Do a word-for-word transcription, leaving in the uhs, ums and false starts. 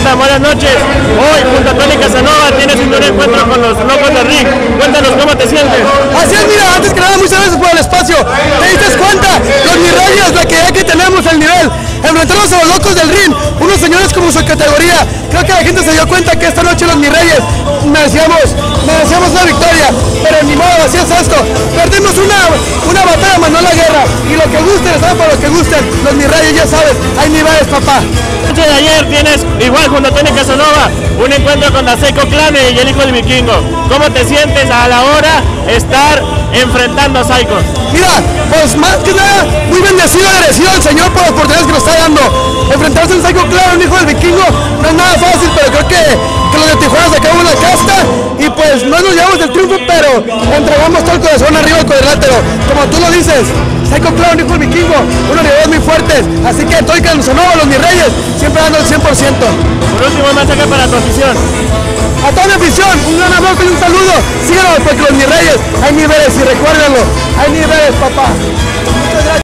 Jonathan, buenas noches. Hoy, junto a Tony Casanova, tienes un nuevo encuentro con los locos del ring. Cuéntanos cómo te sientes. Así es, mira, antes que nada, muchas gracias por el espacio. ¿Te diste cuenta? Los mis reyes, la que ya que tenemos el nivel. Enfrentarnos a los locos del ring, unos señores como su categoría. Creo que la gente se dio cuenta que esta noche los mis reyes merecíamos, merecíamos una victoria, pero ni modo, así es esto. Perdimos una, una batalla, más no la guerra. Y lo que gusten, ¿sabes? Para lo que gusten, los mis reyes, ya sabes, hay niveles, papá. La noche de ayer tienes, igual junto a Tony Casanova, un encuentro con la Psycho Clan y el hijo del vikingo. ¿Cómo te sientes a la hora de estar enfrentando a Psycho? Mira, pues más que nada, muy bendecido, agradecido al Señor por las oportunidades que nos está dando. Enfrentarse a un Psycho Clan, un hijo del vikingo, no es nada fácil, pero creo que, que los de Tijuana sacamos la casta y pues no nos llevamos el triunfo, pero entregamos todo el corazón arriba del cuadrilátero. Como tú lo dices, Psycho Clan, un hijo del vikingo, unos rivales muy fuertes, así que Tony Casanova, los mis reyes, siempre dando el cien por ciento. Por último, un mensaje para tu afición. A toda mi afición, un gran abrazo y un saludo. Síganos porque los mis reyes hay niveles y recuérdenlo, hay niveles, papá. Muchas gracias.